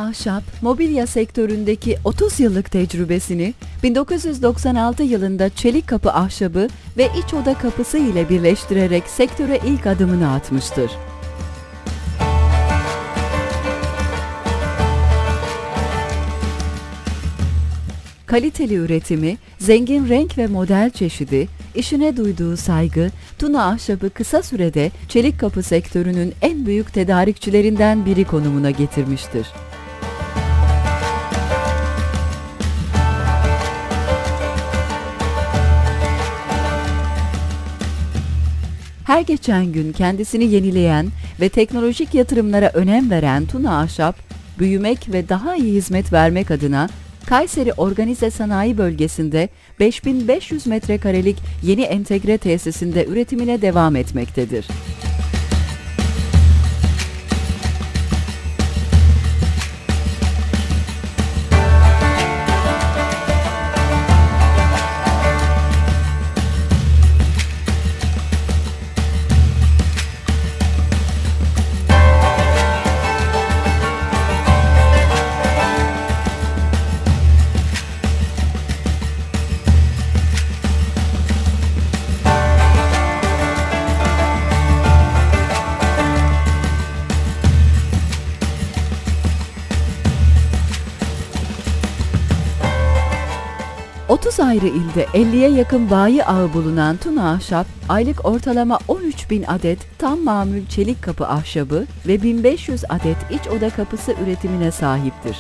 Ahşap, mobilya sektöründeki 30 yıllık tecrübesini 1996 yılında çelik kapı ahşabı ve iç oda kapısı ile birleştirerek sektöre ilk adımını atmıştır. Kaliteli üretimi, zengin renk ve model çeşidi, işine duyduğu saygı, Tuna Ahşap'ı kısa sürede çelik kapı sektörünün en büyük tedarikçilerinden biri konumuna getirmiştir. Her geçen gün kendisini yenileyen ve teknolojik yatırımlara önem veren Tuna Ahşap, büyümek ve daha iyi hizmet vermek adına Kayseri Organize Sanayi Bölgesi'nde 5500 metrekarelik yeni entegre tesisinde üretimine devam etmektedir. ...30 ayrı ilde 50'ye yakın bayi ağı bulunan Tuna Ahşap, aylık ortalama 13.000 adet tam mamul çelik kapı ahşabı ve 1500 adet iç oda kapısı üretimine sahiptir.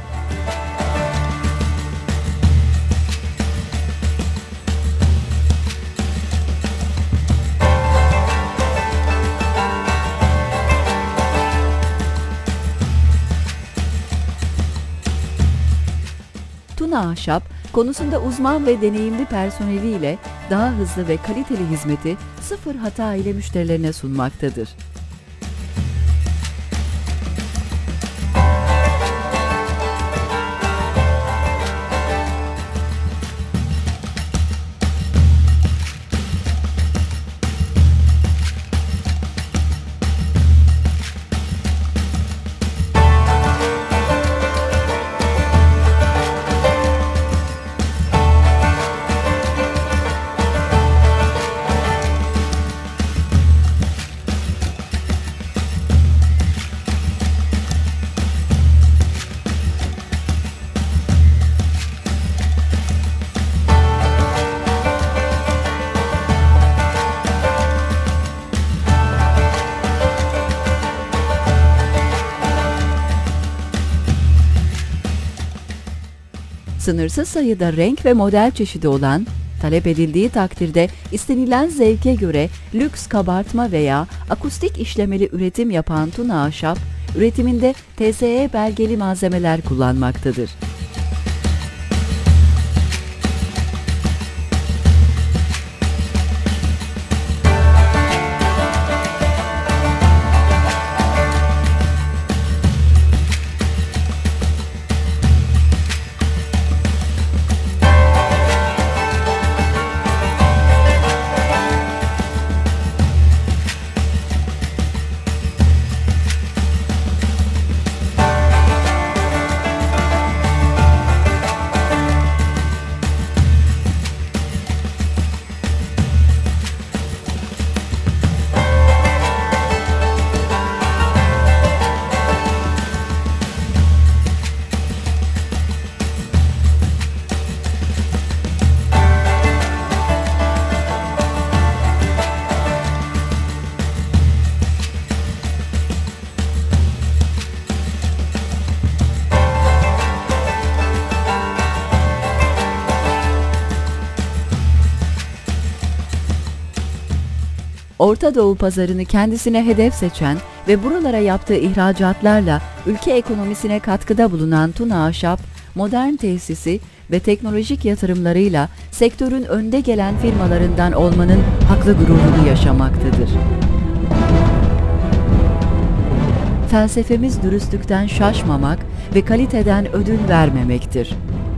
Tuna Ahşap, konusunda uzman ve deneyimli personeliyle daha hızlı ve kaliteli hizmeti sıfır hata ile müşterilerine sunmaktadır. Sınırsız sayıda renk ve model çeşidi olan, talep edildiği takdirde istenilen zevke göre lüks kabartma veya akustik işlemeli üretim yapan Tuna Ahşap, üretiminde TSE belgeli malzemeler kullanmaktadır. Orta Doğu pazarını kendisine hedef seçen ve buralara yaptığı ihracatlarla ülke ekonomisine katkıda bulunan Tuna Ahşap, modern tesisi ve teknolojik yatırımlarıyla sektörün önde gelen firmalarından olmanın haklı gururunu yaşamaktadır. Felsefemiz dürüstlükten şaşmamak ve kaliteden ödün vermemektir.